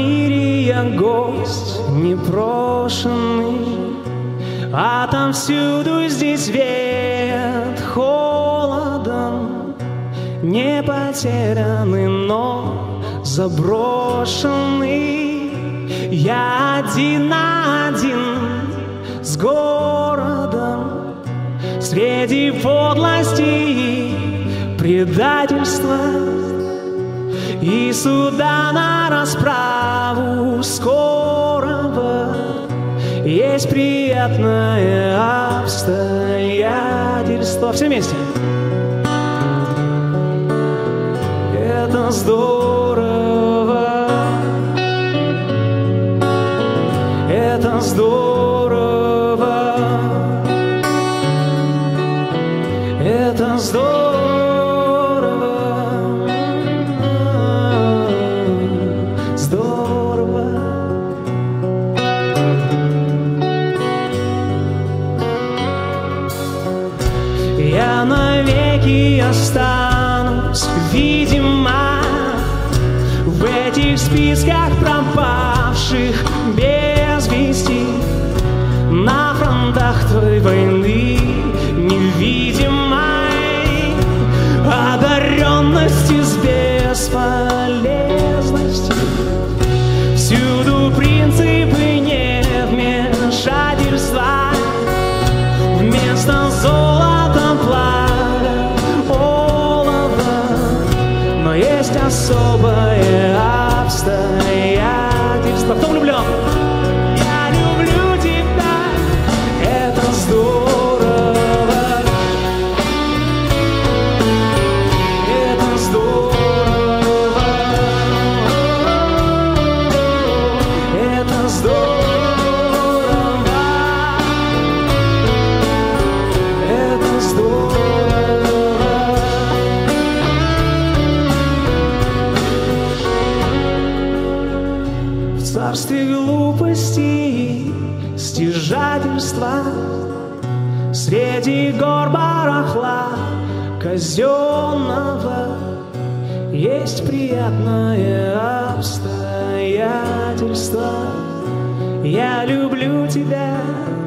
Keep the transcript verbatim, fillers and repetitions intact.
мире я гость непрошенный, отовсюду здесь веет холодом. Не потерянный, но заброшенный. Я один на один с городом, среди подлости и предательства, и суда на расправу скорого. Есть приятное обстоятельство. Все вместе. Это здорово. Это здорово. Это здорово. Здорово. Я навеки останусь, видимо, в этих списках пропавших без вести, на фронтах той войны невидимой, одаренности с бесполезностью. Всюду принципы невмешательства, вместо золота пламя олова. Но есть особое обстоятельство. Кто влюблен? Я люблю тебя. Это здорово. Это здорово. Это здорово. Это здорово. В царстве глупости и стяжательства, среди гор барахла казенного, есть приятное обстоятельство. Я люблю тебя.